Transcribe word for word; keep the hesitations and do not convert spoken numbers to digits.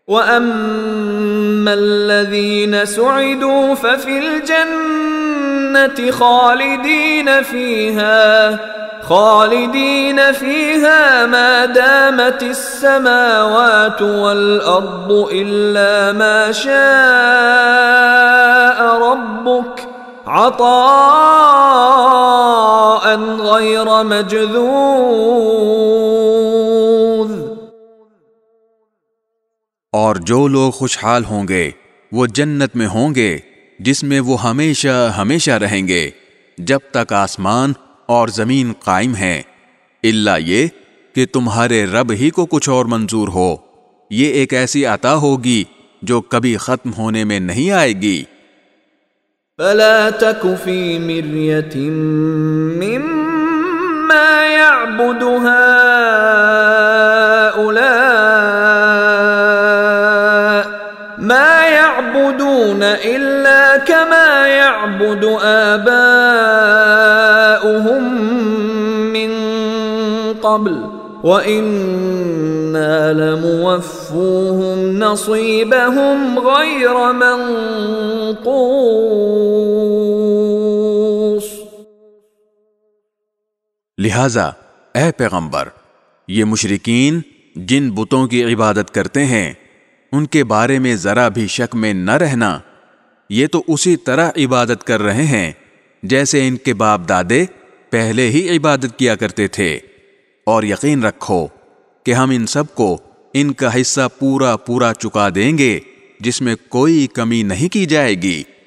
وَأَمَّا الَّذِينَ سُعِدُوا فَفِي الْجَنَّةِ خَالِدِينَ فِيهَا خالدين فيها ما دامت السماوات والأرض إلا ما شاء ربك عطاء غير مجذوذ. اور جو لوگ خوشحال ہوں گے وہ جنت میں ہوں گے جس میں وہ ہمیشہ ہمیشہ رہیں گے جب تک آسمان اور زمین قائم ہیں، الا یہ کہ تمہارے رب ہی کو کچھ اور منظور ہو. یہ ایک ایسی عطا ہوگی جو کبھی ختم ہونے میں نہیں آئے گی. فلا تك في مرية مما يعبد هؤلاء ما يعبدون إلا كما يعبد آباؤهم من قبل وَإِنَّا لَمُوَفُّوهُمْ نَصِيبَهُمْ غَيْرَ مَنْقُوصٍ. لہذا اے پیغمبر، یہ مشرکین جن بتوں کی عبادت کرتے ہیں ان کے بارے میں ذرا بھی شک میں نہ رہنا. یہ تو اسی طرح عبادت کر رہے ہیں جیسے ان کے باپ دادے پہلے ہی عبادت کیا کرتے تھے، اور یقین رکھو کہ ہم ان سب کو ان کا حصہ پورا پورا چکا دیں گے جس میں کوئی کمی نہیں کی جائے گی.